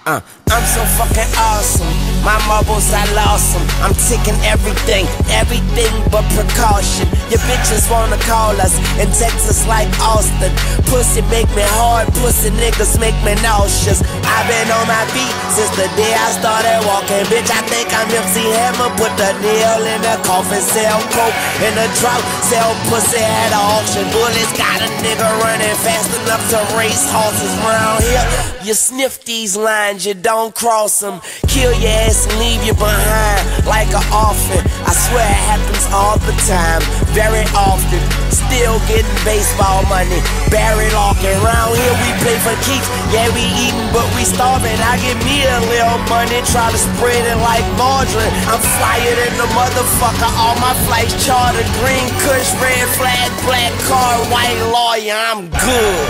I'm so fucking awesome. My marbles, I lost them. I'm taking everything but precaution. Your bitches wanna call us in Texas like Austin. Pussy make me hard, pussy niggas make me nauseous. I've been on my feet since the day I started walking. Bitch, I think I'm MC Hammer. Put the nail in the coffin, sell coke in the drought, sell pussy at an auction. Bullets got a nigga running fast enough to race horses round here. You sniff these lines, you don't cross them. Kill your ass and leave you behind like an orphan. I swear it happens all the time, very often. Still getting baseball money, Barry Larkin. Round here we play for keeps. Yeah, we eating but we starving. I get me a little money, try to spread it like margarine. I'm flyer than the motherfucker. All my flights chartered. Green Kush, red flag, black card, white lawyer. I'm good.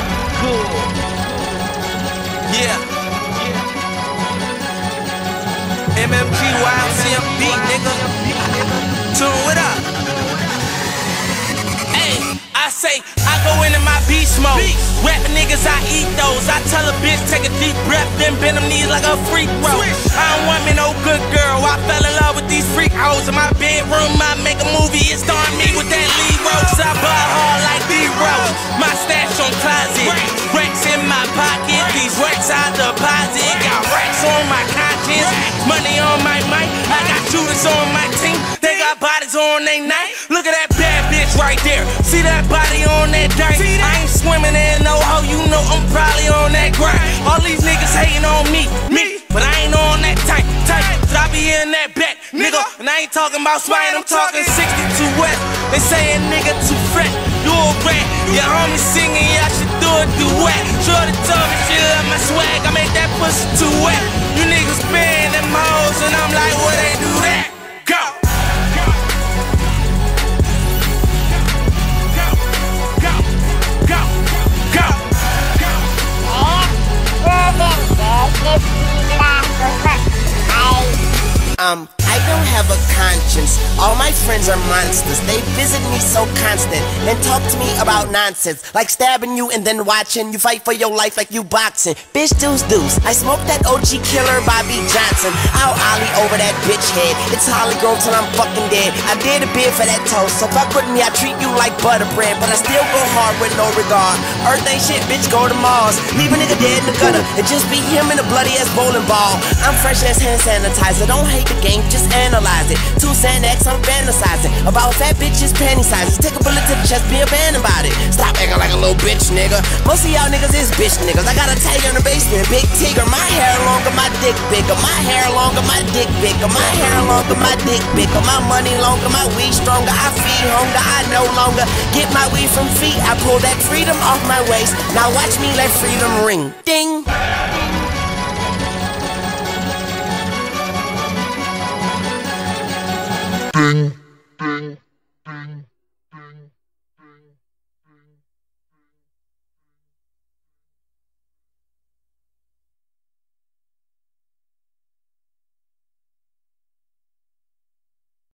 Yeah. MMG, YMCMB, nigga. Tune it up. Hey, I say, I go into my beast mode. Rapping niggas, I eat those. I tell a bitch, take a deep breath, then bend them knees like a freak throw. I don't want me no good girl. I fell in love with these freak hoes in my bedroom. I make a movie, it's starring me with that lead role. I buy hard like D-Rose. My stash on closet, racks in my pocket. These racks I deposit. Got racks on my conscience, money on my mic. I got shooters on my team. They got bodies on they night. Look at that bad bitch right there. See that body on that dirt? I ain't swimming in no hoe, you know I'm probably on that grind. All these niggas hating on me, but I ain't on that type. So I be in that back, nigga. And I ain't talking about spine, I'm talking 62 West. They saying nigga too fat, you a rat. Your homie singing, yeah, I should do a duet. Shorty told me she love my swag, I make that pussy too wet. You niggas spin them hoes, and I'm like, what they do that? Go! I don't have a conscience. All my friends are monsters. They visit me so constant and talk to me about nonsense, like stabbing you and then watching you fight for your life like you boxing. Bitch, deuce. I smoke that OG killer Bobby Johnson. I'll ollie over that bitch head. It's Holly Grove till I'm fucking dead. I did a bid for that toast, so fuck with me, I treat you like butter bread. But I still go hard with no regard. Earth ain't shit, bitch, go to Mars. Leave a nigga dead in the gutter. It just be him in a bloody ass bowling ball. I'm fresh as hand sanitizer. Don't hate the game, just analyze it. 2 Xanax, I'm fantasizing about fat bitches, panty sizes. Take a bullet to the chest, be a band about it. Stop acting like a little bitch, nigga. Most of y'all niggas is bitch niggas. I got a tiger in the basement, big tiger. My hair longer, my dick bigger. My hair longer, my dick bigger. My hair longer, my dick bigger. My money longer, my weed stronger. I feed hunger, I no longer get my weed from feet. I pull that freedom off my waist. Now watch me let freedom ring. Ding. Ding, ding, ding, ding.